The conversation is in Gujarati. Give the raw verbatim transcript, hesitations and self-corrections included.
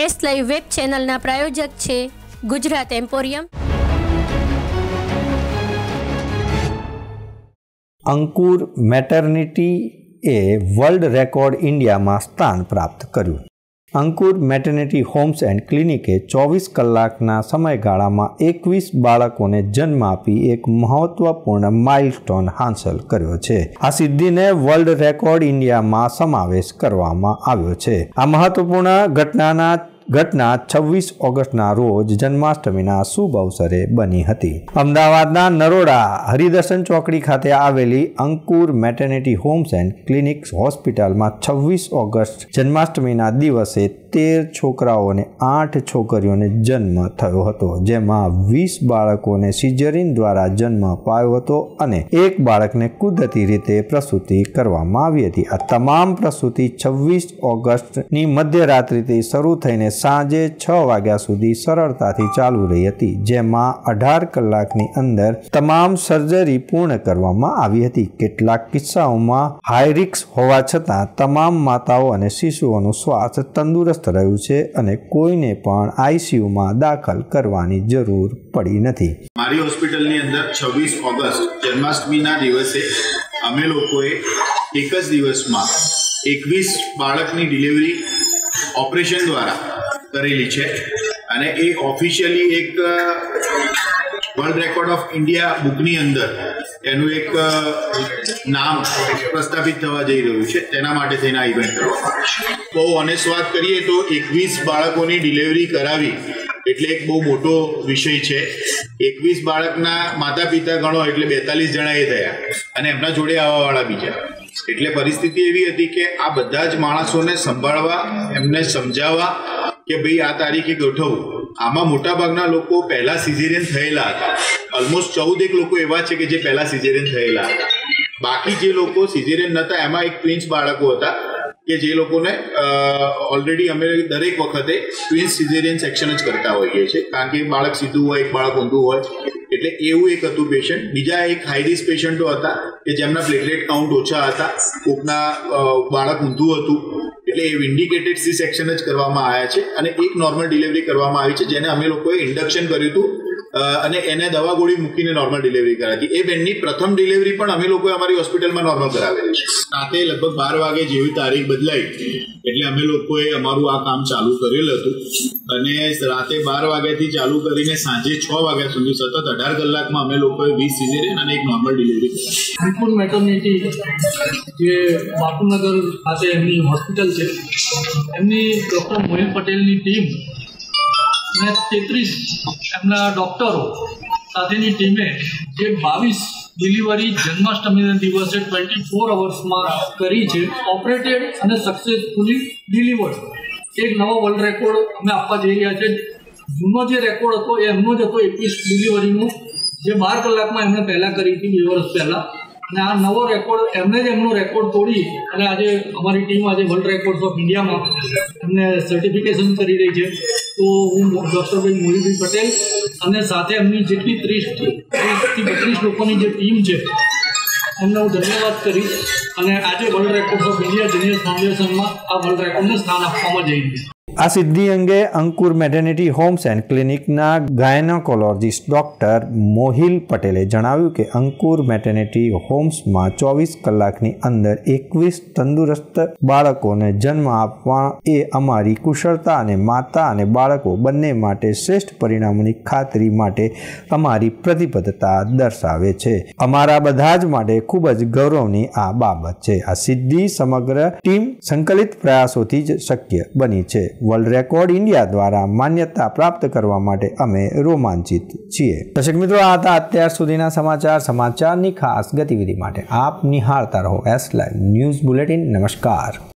એસ લાઈવ વેબ ચેનલના પ્રાયોજક છે ગુજરાત એમ્પોરિયમ। અંકુર મેટર્નિટી એ વર્લ્ડ રેકોર્ડ ઇન્ડિયામાં સ્થાન પ્રાપ્ત કર્યું। અંકુર મેટર્નિટી હોમ્સ એન્ડ ક્લિનિકે ચોવીસ કલાકના સમયગાળામાં એકવીસ બાળકોને જન્મ આપી એક મહત્વપૂર્ણ માઇલસ્ટોન હાંસલ કર્યો છે। આ સિદ્ધિને વર્લ્ડ રેકોર્ડ ઇન્ડિયામાં સમાવેશ કરવામાં આવ્યો છે। આ મહત્વપૂર્ણ ઘટનાના ઘટના છવ્વીસ ઓગસ્ટના રોજ જન્માષ્ટમીના શુભ અવસરે બની હતી। અમદાવાદના નરોડા હરિદર્શન ચોકડી ખાતે આવેલી Ankur maternity homes and clinics હોસ્પિટલમાં છવ્વીસ ઓગસ્ટ જન્માષ્ટમીના દિવસે તેર છોકરાઓને આઠ છોકરીઓને જન્મ થયો હતો, જેમાં વીસ બાળકોને સિઝેરિયન દ્વારા જન્મ અપાયો હતો અને એક બાળકને કુદરતી રીતે પ્રસૂતિ કરવામાં આવી હતી। આ તમામ પ્રસૂતિ છવ્વીસ ઓગસ્ટની મધ્યરાત્રિથી શરૂ થઈને સાંજે છ વાગ્યા સુધી સરળતાથી ચાલુ રહી હતી, જેમાં અઢાર કલાકની અંદર તમામ સર્જરી પૂર્ણ કરવામાં આવી હતી। કેટલાક કિસ્સાઓમાં હાઈ રિસ્ક હોવા છતાં તમામ માતાઓ અને શિશુઓનું સ્વાસ્થ્ય તંદુરસ્ત રહ્યું છે અને કોઈને પણ આઈસીયુમાં દાખલ કરવાની જરૂર પડી નથી। મારી હોસ્પિટલની અંદર છવ્વીસ ઓગસ્ટ જન્માષ્ટમીના દિવસે અમે લોકોએ એક જ દિવસમાં એકવીસ બાળકની ડિલિવરી ઓપરેશન દ્વારા કરેલી છે અને એ ઓફિશિયલી એક વર્લ્ડ રેકોર્ડ ઓફ ઇન્ડિયા બુકની અંદર એનું એક નામ પ્રસ્થાપિત થવા જઈ રહ્યું છે। તેના માટે થઈને આ ઇવેન્ટ કરવામાં આવે છે। બહુ ઓનેસ્ટ વાત કરીએ તો એકવીસ બાળકોની ડિલિવરી કરાવી એટલે એક બહુ મોટો વિષય છે। એકવીસ બાળકના માતા પિતા ગણો એટલે બેતાલીસ જણા એ થયા અને એમના જોડે આવવાવાળા બીજા, એટલે પરિસ્થિતિ એવી હતી કે આ બધા જ માણસોને સંભાળવા, એમને સમજાવવા કે ભાઈ આ તારીખે ગોઠવવું। આમાં મોટાભાગના લોકો પહેલા સિઝેરિયન થયેલા હતા। ઓલમોસ્ટ ચૌદ એક લોકો એવા છે કે જે પહેલા સિઝેરિયન થયેલા હતા। બાકી જે લોકો સિઝેરિયન નહોતા એમાં એક ટ્વિન્સ બાળકો હતા કે જે લોકોને ઓલરેડી અમે દરેક વખતે ટ્વિન્સ સિઝેરિયન સેક્શન જ કરતા હોઈએ છીએ, કારણ કે બાળક સીધું હોય, એક બાળક ઊંધું હોય, એટલે એવું એક હતું પેશન્ટ। બીજા એક હાઈ રિસ્ક પેશન્ટો હતા કે જેમના પ્લેટલેટ કાઉન્ટ ઓછા હતા, કોકના બાળક ઊંધું હતું, એટલે એ ઇન્ડિકેટેડ સી સેક્શન જ કરવામાં આવ્યા છે અને એક નોર્મલ ડિલિવરી કરવામાં આવી છે, જેને અમે લોકોએ ઇન્ડક્શન કર્યું હતું અને એને દવા ગોળી મૂકીને નોર્મલ ડિલિવરી કરાવી હતી। એ બેનની પ્રથમ ડિલિવરી પણ અમે લોકોએ અમારી હોસ્પિટલમાં નોર્મલ કરાવેલી છે। રાતે લગભગ બાર વાગે જેવી તારીખ બદલાઈ એટલે અમે લોકોએ અમારું આ કામ ચાલુ કરેલું હતું અને રાતે બાર વાગ્યાથી ચાલુ કરીને સાંજે છ વાગ્યા સુધી સતત અઢાર કલાકમાં અમે લોકોએ વીસ સિઝેરિયન અને એક નોર્મલ ડિલિવરી કરી। અંકુર મેટર્નિટી જે બાપુનગર ખાતે એમની હોસ્પિટલ છે, એમની ડૉક્ટર મોહિલ પટેલની ટીમ અને તેત્રીસ એમના ડૉક્ટરો સાથેની ટીમે જે બાવીસ ડિલિવરી જન્માષ્ટમીના દિવસે ટ્વેન્ટી ફોર અવર્સમાં કરી છે, ઓપરેટેડ અને સક્સેસફુલી ડિલિવર્ડ। એક નવો વર્લ્ડ રેકોર્ડ અમે આપવા જઈ રહ્યા છે। જૂનો જે રેકોર્ડ હતો એ એમનો જ હતો એકવીસ ડિલિવરીનો, જે બાર કલાકમાં એમણે પહેલાં કરી હતી બે વર્ષ પહેલાં, અને આ નવો રેકોર્ડ એમને જ એમનો રેકોર્ડ તોડી અને આજે અમારી ટીમ આજે વર્લ્ડ રેકોર્ડ્સ ઓફ ઇન્ડિયામાં એમને સર્ટિફિકેશન કરી રહી છે। તો હું ડૉક્ટર મોહિલભાઈ પટેલ અને સાથે એમની જેટલી ત્રીસ ત્રીસથી બત્રીસ લોકોની જે ટીમ છે એમને હું ધન્યવાદ કરીશ અને આજે world records of India genius ફાઉન્ડેશનમાં આ વર્લ્ડ રેકોર્ડને સ્થાન આપવામાં જઈ રહ્યું છે। આ સિદ્ધિ અંગે અંકુર મેટર્નિટી હોમ્સ એન્ડ ક્લિનિકના ગાયનેકોલોજીસ્ટ ડોક્ટર મોહિલ પટેલે જણાવ્યું કે અંકુર મેટર્નિટી હોમ્સમાં ચોવીસ કલાકની અંદર એકવીસ તંદુરસ્ત બાળકોને જન્મ આપવા એ અમારી કુશળતા અને માતા અને બાળકો બંને માટે શ્રેષ્ઠ પરિણામોની ખાતરી માટે અમારી પ્રતિબદ્ધતા દર્શાવે છે। અમારા બધા જ માટે ખૂબ જ ગૌરવની આ બાબત છે। આ સિદ્ધિ સમગ્ર ટીમ સંકલિત પ્રયાસોથી જ શક્ય બની છે। વર્લ્ડ રેકોર્ડ ઇન્ડિયા દ્વારા માન્યતા પ્રાપ્ત કરવા માટે અમે રોમાંચિત છીએ। દર્શક મિત્રો, આ હતા અત્યાર સુધીના સમાચાર। સમાચારની ખાસ ગતિવિધિ માટે આપ નિહાળતા રહો એસ લાઈવ ન્યૂઝ બુલેટિન। નમસ્કાર।